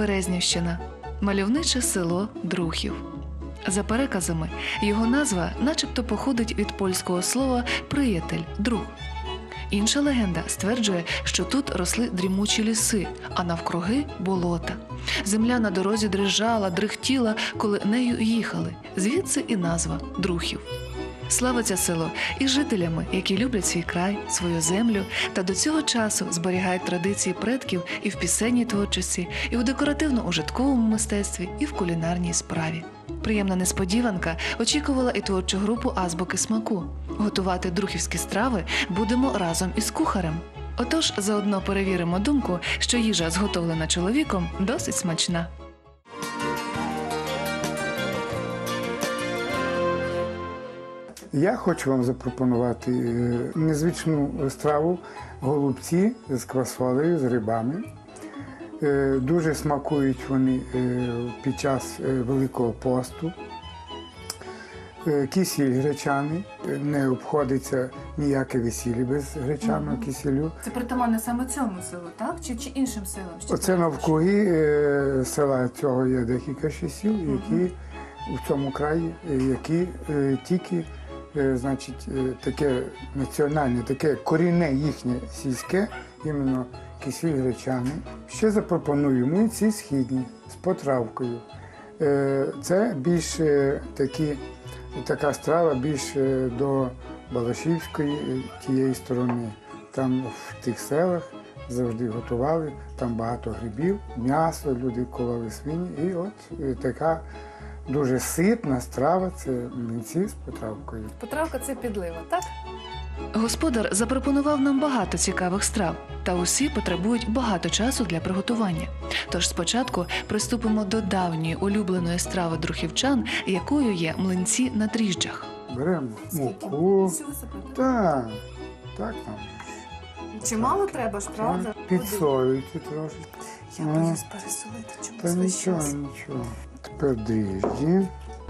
Березнівщина. Мальовниче село Друхів. За переказами, його назва начебто походить від польського слова «приятель», «друг». Інша легенда стверджує, що тут росли дрімучі ліси, а навкруги – болота. Земля на дорозі дрижала, дрихтіла, коли нею їхали. Звідси і назва – Друхів. Славиться село і жителями, які люблять свій край, свою землю та до цього часу зберігають традиції предків і в пісенній творчості, і в декоративно-ужитковому мистецтві, і в кулінарній справі. Приємна несподіванка очікувала і творчу групу «Азбуки смаку». Готувати друхівські страви будемо разом із кухарем. Отож, заодно перевіримо думку, що їжа, зготовлена чоловіком, досить смачна. Я хочу вам запропонувати незвичну страву – голубці з квасолею, з грибами. Дуже смакують вони під час Великого посту. Кисіль гречаний, не обходиться ніяке весілля без гречаного кисілю. Це притаманне саме цьому селу, так? Чи іншим селам? Оце навкруги села цього є декілька ще сіл, які в цьому краї, які тільки значить, таке національне, таке корінне їхнє сільське, іменно кисіль гречаний. Ще запропоную млинці східні з потравкою. Це більш така страва більше до Балашівської тієї сторони. Там в тих селах завжди готували, там багато грибів, м'ясо, люди кололи свині. І от така дуже ситна страва – це млинці з потравкою. Потравка – це підлива, так? Господар запропонував нам багато цікавих страв, та усі потребують багато часу для приготування. Тож спочатку приступимо до давньої улюбленої страви друхівчан, якою є млинці на дріжджах. Беремо муку. Всю висипати? Так, там. Чимало треба ж, правда? Підсолюйте трошки. Я боюсь пересолити Та чомусь весь нічого, час. нічого. Тепер дріжджі.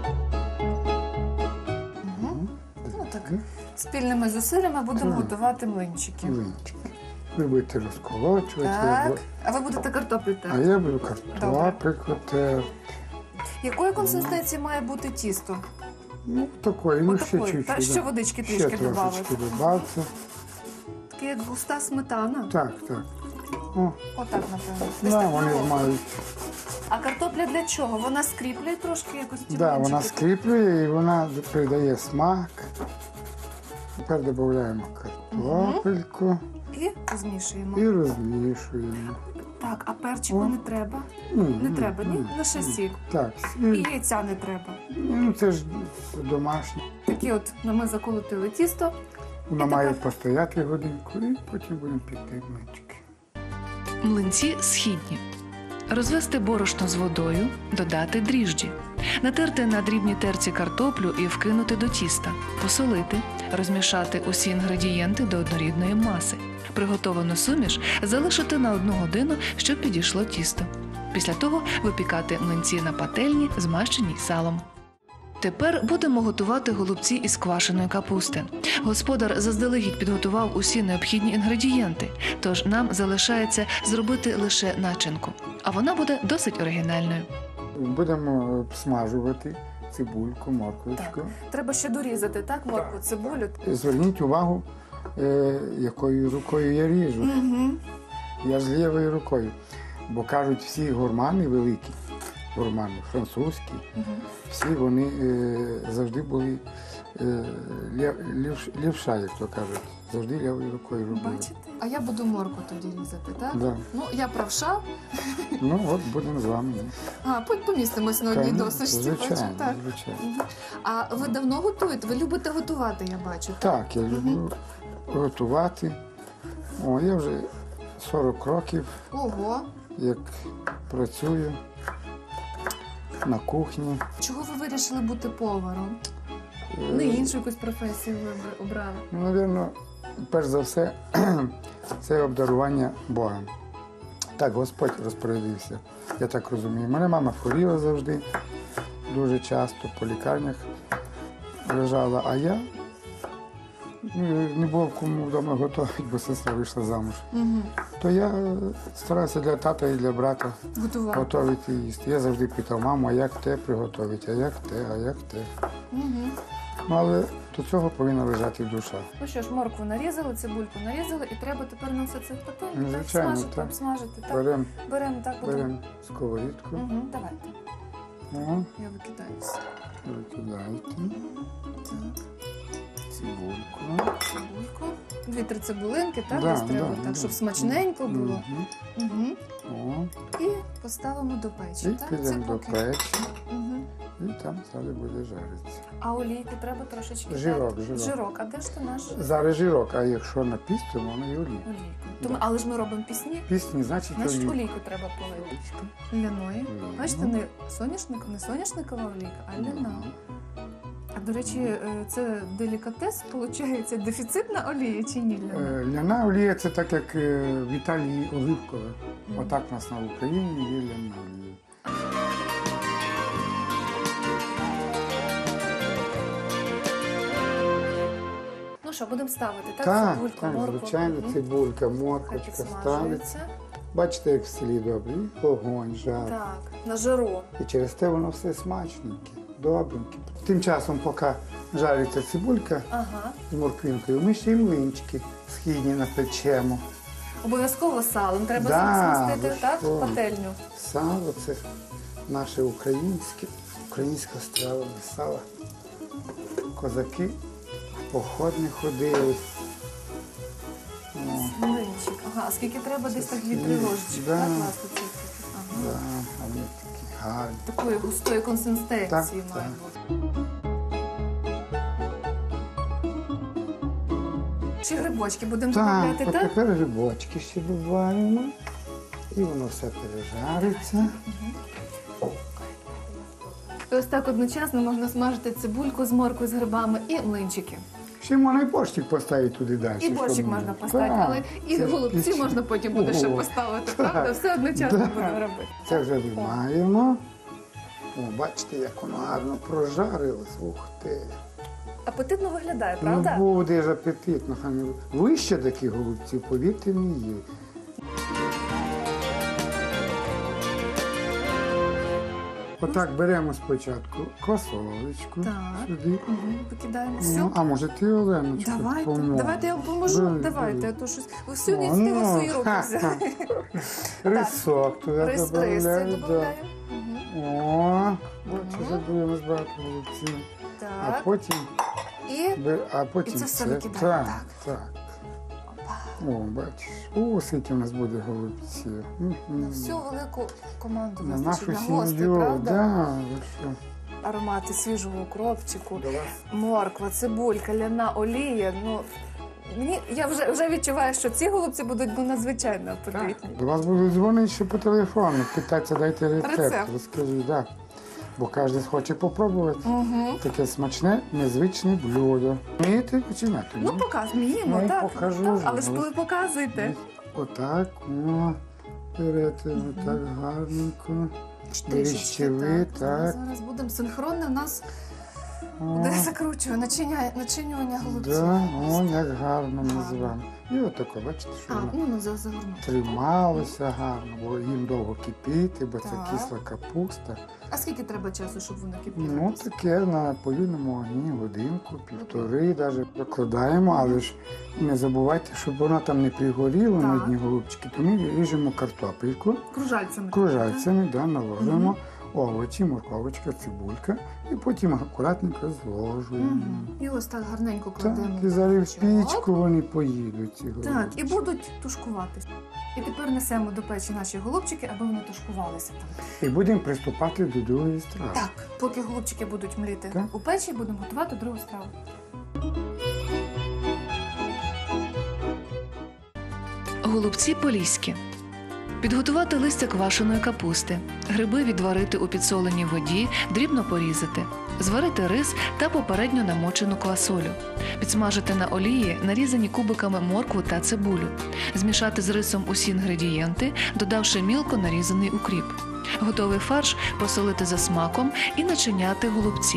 Ну так, спільними зусиллями будемо готувати млинчики. Млинчики. Ви будете розколочувати. Так, а ви будете картоплю А терти. я буду картопельку терти. Якої консистенції має бути тісто? Ну, такої, ну ще Отакої. чуть-чуть. Та ще водички Ще трішки додати. трошечки додати. Таке як густа сметана. Так. О, Отак, напевно. Десь да, так вони було. мають. А картопля для чого? Вона скріплює трошки якось ці Да, вона млинчики? скріплює і вона придає смак. Тепер додаємо картопельку І змішуємо. і розмішуємо. Так, а перчику не треба? Ні, Не треба, ні? Лише сік. Так, І яйця не треба. ну це ж домашнє. Такі от ми заколотили тісто. Вона І має тепер- постояти годинку і потім будемо пекти млинчики. Млинці східні. Розвести борошно з водою, додати дріжджі. Натерти на дрібній терці картоплю і вкинути до тіста. Посолити, розмішати усі інгредієнти до однорідної маси. Приготовану суміш залишити на 1 годину, щоб підійшло тісто. Після того випікати млинці на пательні, змащеній салом. Тепер будемо готувати голубці із квашеної капусти. Господар заздалегідь підготував усі необхідні інгредієнти, тож нам залишається зробити лише начинку. А вона буде досить оригінальною. Будемо смажувати цибульку, морквочку. Треба ще дорізати, так, моркву, цибулю? Зверніть увагу, якою рукою я ріжу. Угу. Я ж лівою рукою. Бо кажуть, всі гурмани великі, гурмани французькі, всі вони завжди були лівша, як то кажуть. Завжди лівою рукою робили. Бачите? А я буду моркву тоді різати, так? Да. Ну, я правша. Ну, от будемо з вами. А, помістимось на одній досочці. Звичайно, Так. звичайно. Мгм. А ви давно готуєте? Ви любите готувати, я бачу. Так, я люблю готувати. О, я вже 40 років, Ого. як працюю на кухні. Чого ви вирішили бути поваром? Не іншу якусь професію ви обрали. Ну, напевно, перш за все, це обдарування Богом. Так Господь розпорядився, я так розумію. Мене мама хворіла завжди, дуже часто по лікарнях лежала, а я не було кому вдома готувати, бо сестра вийшла замуж. Угу. То я старався для тата і для брата Готувати. готувати і їсти. Я завжди питав, маму, а як те приготувати, а як те, а як те. Угу. Ну, але до цього повинна лежати душа. Ну що ж, моркву нарізали, цибульку нарізали, і треба тепер на все це в пательню, Ну, так, звичайно, смажити, так. обсмажити. Так, Беремо так, будемо. сковорідку, Угу, давайте. о, Я викидаюся. викидаєте, Так, цибульку. цибульку. 2-3 цибулинки, так, Да, десь треба, да, так, да. щоб смачненько було. Мгм. Угу. О, І поставимо до печі, і так? Це підемо до поки. печі, Угу. і там далі буде жаритися. А олійку треба трошечки Жирок, дати? жирок. Жирок. А де ж ти наш Зараз жирок, а якщо на пісню, воно і олійку. олійку? Да. Тому, але ж ми робимо пісні, Пісні, значить значить олійку. олійку треба полити. Ляної. Ляну. Бачите, не соняшникова олійка, а ляна. А до речі, це делікатес, виходить, дефіцитна олія чи ні? Ляна? Ляна олія це так, як в Італії оливкова. Мгм. Отак у нас на Україні є ляна олія. Ну що, будемо ставити, так? Так, Цибульку, так, моркву. звичайно, Мгм. цибулька, Хай морквочка ставиться. підсмажується. Бачите, як в селі добре, і огонь, жар. Так, на жару. І через те воно все смачненьке, добреньке. Тим часом, поки жариться цибулька Ага. з морквинкою, ми ще й млинчики східні напечемо. Обов'язково салом треба Да, змастити, ви так? що? Пательню. Сало це наше українська страва без сала. Козаки в поход не ходили. О, Млинчик. Ага, а скільки треба десь так 2-3 Скільки? ложечки, Да. так, класти цифри? Ага. да, а вони такі гарні. Такої густої консистенції Так, має так. бути. Чи грибочки будемо Так, додавати, от так? тепер грибочки ще додаємо. І воно все пережариться. І ось так одночасно можна смажити цибульку з морквою, з грибами і млинчики. Ще можна і борщик поставити туди далі. І борщик щоб- можна поставити, Так, але і це ж голубці піч- можна потім буде ще О, поставити, так. правда? Все одночасно Да. будемо робити. Це вже виймаємо. О, бачите, як воно гарно прожарилось. Ух ти. Апетитно виглядає, Ну правда? буде ж апетитно. хай не- Вище таких голубців, повірте, не є. Отак беремо спочатку квасолечку Так. сюди. Угу. Викидаємо все. Ну, а може ти, Оленочка, Давайте, поможеш? давайте я вам поможу. Давай, Давайте, давай. а то щось. Ви всю О, ініціативу в ну, свої руки ха-ха. взяли. Рисок туди Риси додаємо. додаємо. О, бачу, Мгм. забуємо збирати голубці. А Так. потім, а потім І це все це. викидаємо, Так, так. так. Опа. О, бачиш. О, скільки в нас буде голубців. На всю велику команду На вистачить, нашу на гостей, сім'ю, правда? да, ви що. Аромати свіжого укропчику, До вас. морква, цибулька, ляна олія. Ну, я вже відчуваю, що ці голубці будуть надзвичайно апетитні. До вас будуть дзвонити ще по телефону, питатися, дайте рецепт. Рецепт. Розкажіть, так. Бо кожен хоче попробувати. Угу. Таке смачне, незвичне блюдо. Вмієте починати? Ну, вміємо, Ну, так. покажу так. ж. Але ж ви показуєте. Отак, о, берете, отак гарненько. Трішечки, Беріщеви, так. Зараз будемо синхронно, у нас О, буде закручує начинювання голубців. да, о, як гарно ми з Гарно. вами. І отако, бачите, що А, воно загорнути. трималося гарно, бо їм довго кипіти, бо це Так. кисла капуста. А скільки треба часу, щоб воно кипіло? Ну, таке на повільному огні, годинку, півтори навіть викладаємо, але ж не забувайте, щоб воно там не пригоріло на Так. дні голубчики, то ми ріжемо картопельку, Кружальцями. кружальцями, да, наложимо овочі, морковочка, цибулька, і потім акуратненько зложуємо. Мгм. І ось так гарненько Так, кладемо. і зараз в Чок. пічку вони поїдуть, ці голубчики. Так, і будуть тушкуватися. І тепер несемо до печі наші голубчики, аби вони тушкувалися там. І будемо приступати до другої страви. Так, поки голубчики будуть мліти Так. у печі, будемо готувати другу страву. Голубці поліські. Підготувати листя квашеної капусти, гриби відварити у підсоленій воді, дрібно порізати, зварити рис та попередньо намочену квасолю, підсмажити на олії нарізані кубиками моркву та цибулю, змішати з рисом усі інгредієнти, додавши мілко нарізаний укріп. Готовий фарш посолити за смаком і начиняти голубці.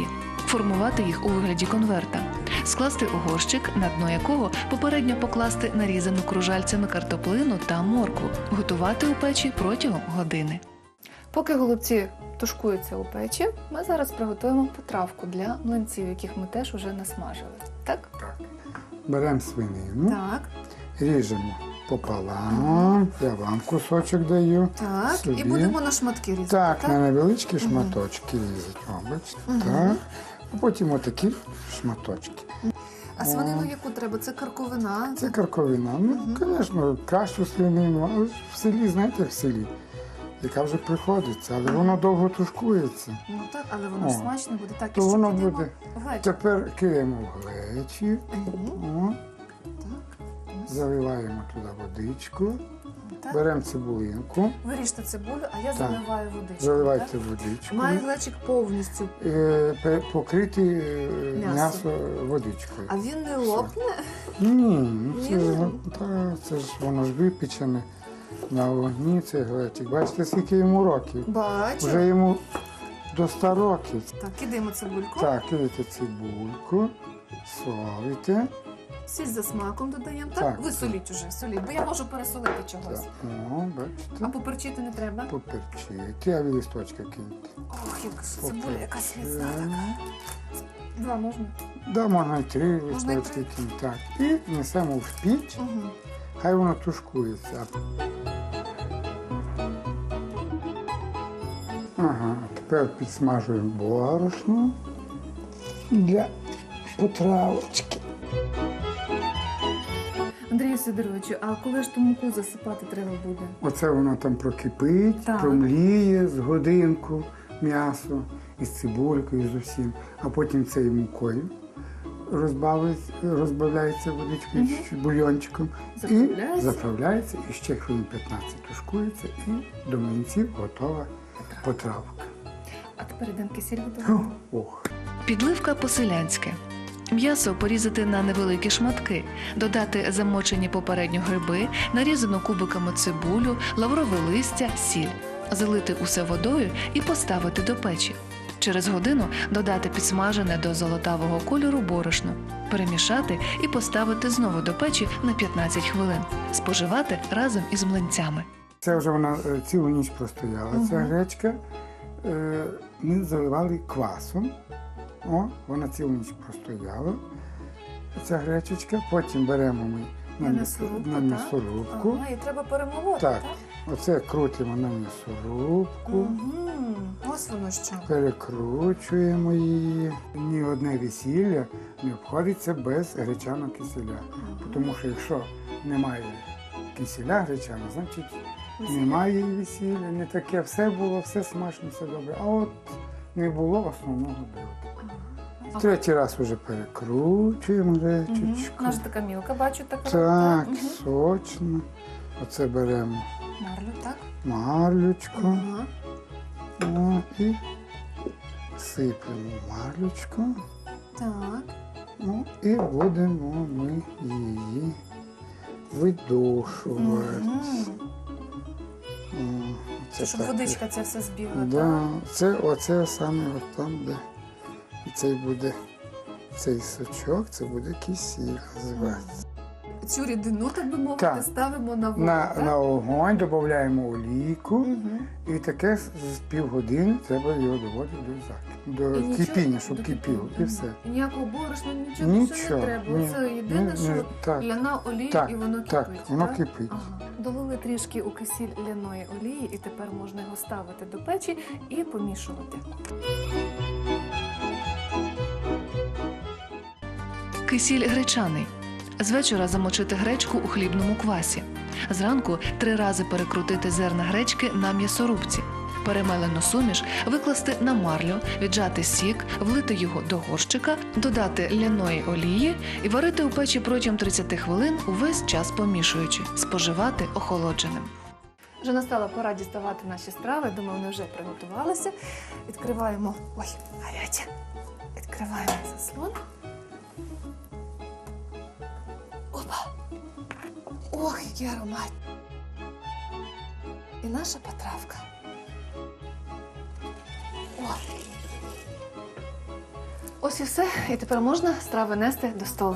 формувати їх у вигляді конверта, скласти у горщик, на дно якого попередньо покласти нарізану кружальцями картоплину та моркву, готувати у печі протягом години. Поки голубці тушкуються у печі, ми зараз приготуємо потравку для млинців, яких ми теж уже насмажили. Так? Беремо свинину, Так. ріжемо пополам, я вам кусочок даю. Так. Собі. І будемо на шматки різати. Так, на невеличкі шматочки різати. О, бачите, так. А потім отакі шматочки. А свинину яку треба? Це карковина? Це карковина. Ну, звісно, кращу свинину, але ж в селі, знаєте, як в селі, яка вже приходиться, але воно довго тушкується. Ну так, але воно ж О, смачно буде. Так, то і ще воно кидаємо буде. в глечик. Тепер кидаємо в глечі, Мгм. о, Так. Ось. заливаємо туди водичку, Так. беремо цибулинку, Виріжте цибулю, а я Так. заливаю водичку. заливайте так? водичку, Має глечик повністю, покрити М'ясо. м'ясо водичкою. а він не лопне? Ні, ну це, Ні? ж, це ж воно ж випечене на вогні, цей глечик. Бачите, скільки йому років? Бачу. Вже йому до 100 років. Так, кидаємо цибульку. Так, кидаєте цибульку, солите. Сіль за смаком додаємо. Так? Так. Ви соліть уже, соліть, бо я можу пересолити чогось. Так, о, бачите. А поперчити не треба? Поперчити, а ви листочка киньте. Ох, як цибуля якась міцна така. Два можна? Да, можна й 3 Можна й листочки кинути. Так. І несемо в піч, Угу. хай воно тушкується. Ага, тепер підсмажуємо борошно для потравочки. Андрію Сидоровичу, а коли ж ту муку засипати треба буде? Оце воно там прокипить, Так. промліє з годинку м'ясо із цибулькою, з усім, а потім цією мукою розбавляється водичкою, чуть-чуть бульйончиком, і Заправляється. заправляється, і ще хвилин 15 тушкується, і до млинців готова потравка. А тепер йдемо кисіль готувати. Ох. Підливка по-селянськи. М'ясо порізати на невеликі шматки, додати замочені попередньо гриби, нарізану кубиками цибулю, лаврове листя, сіль, залити усе водою і поставити до печі. Через годину додати підсмажене до золотавого кольору борошно, перемішати і поставити знову до печі на 15 хвилин. Споживати разом із млинцями. Це вже вона цілу ніч простояла, ця гречка. Ми заливали квасом. О, вона цілу ніч простояла, ця гречечка. Потім беремо ми на м'ясорубку. Ага, і треба перемолоти, Так. так? Оце крутимо на м'ясорубку, Угу. Ось воно що. перекручуємо її. Ні одне весілля не обходиться без гречаного киселя. Тому що якщо немає киселя гречаного, значить немає і весілля. Не таке все було, все смачно, все добре. А от не було основного блюда. Третій раз вже перекручуємо гречечку. Вона ж така мілка, бачу, така. Так, Мгм. сочно. Оце беремо Марлю, так? марлючку. Ага. О, і сиплемо марлючку. Так. Ну, і будемо ми її видушувати. Мгм. О, Це щоб так. водичка це все збігла, так? Да, це оце саме от там, де і цей буде цей сочок, це буде кисіль називається. Цю рідину, так би мовити, Так. ставимо на воду, На так? огонь додаємо олійку, Мгм. і таке з півгодини треба його доводити до І нічого- кипіння, щоб до кипіло, кипіння. і все. І ніякого борошна, нічого, Нічого, не треба. ні, Це єдине, ні, що так. ляна олія Так, і воно кипить. так, воно кипить. Ага. Долили трішки у кисіль ляної олії, і тепер можна його ставити до печі і помішувати. Кисіль гречаний. З вечора замочити гречку у хлібному квасі. Зранку 3 рази перекрутити зерна гречки на м'ясорубці. Перемелену суміш викласти на марлю, віджати сік, влити його до горщика, додати ляної олії і варити у печі протягом 30 хвилин, увесь час помішуючи, споживати охолодженим. Вже настала пора діставати наші страви. Думаю, вони вже приготувалися. Відкриваємо. Ой, гаряче. Відкриваємо заслон. Опа! Ох, який аромат! І наша потравка. О! Ось і все. І тепер можна страви нести до столу.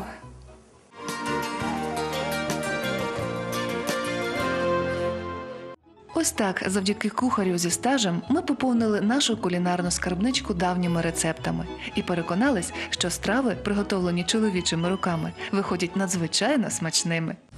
Ось так, завдяки кухарю зі стажем, ми поповнили нашу кулінарну скарбничку давніми рецептами і переконались, що страви, приготовлені чоловічими руками, виходять надзвичайно смачними.